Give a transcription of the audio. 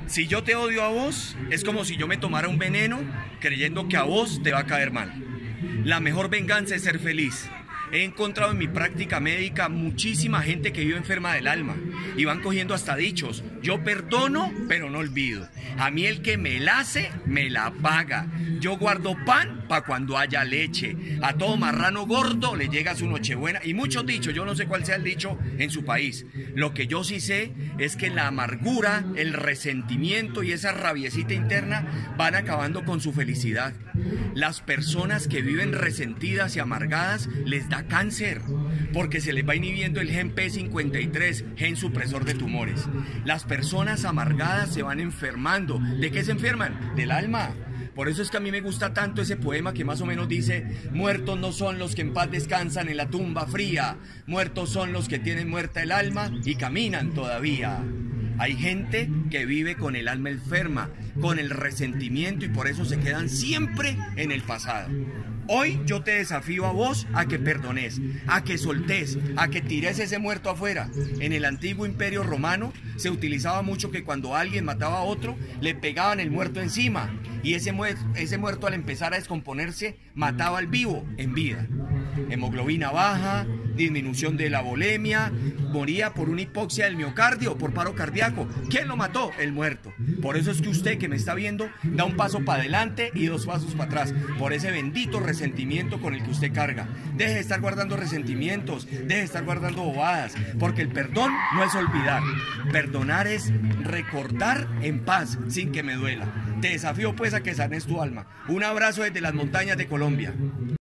Si yo te odio a vos, es como si yo me tomara un veneno creyendo que a vos te va a caer mal. La mejor venganza es ser feliz. He encontrado en mi práctica médica muchísima gente que vive enferma del alma y van cogiendo hasta dichos: yo perdono, pero no olvido. A mí el que me la hace, me la paga. Yo guardo pan para cuando haya leche. A todo marrano gordo le llega su nochebuena. Y muchos dichos, yo no sé cuál sea el dicho en su país. Lo que yo sí sé es que la amargura, el resentimiento y esa rabiecita interna van acabando con su felicidad. Las personas que viven resentidas y amargadas les da cáncer, porque se les va inhibiendo el gen P53, gen supresor de tumores. Las personas amargadas se van enfermando. ¿De qué se enferman? Del alma. Por eso es que a mí me gusta tanto ese poema que más o menos dice: muertos no son los que en paz descansan en la tumba fría, muertos son los que tienen muerta el alma y caminan todavía. Hay gente que vive con el alma enferma, con el resentimiento, y por eso se quedan siempre en el pasado. Hoy yo te desafío a vos a que perdones, a que soltés, a que tires ese muerto afuera. En el antiguo imperio romano se utilizaba mucho que cuando alguien mataba a otro, le pegaban el muerto encima, y ese muerto al empezar a descomponerse mataba al vivo en vida. Hemoglobina baja, disminución de la volemia, moría por una hipoxia del miocardio, por paro cardíaco. ¿Quién lo mató? El muerto. Por eso es que usted que me está viendo da un paso para adelante y dos pasos para atrás, por ese bendito resentimiento con el que usted carga. Deje de estar guardando resentimientos, deje de estar guardando bobadas, porque el perdón no es olvidar. Perdonar es recordar en paz, sin que me duela. Te desafío pues a que sanes tu alma. Un abrazo desde las montañas de Colombia.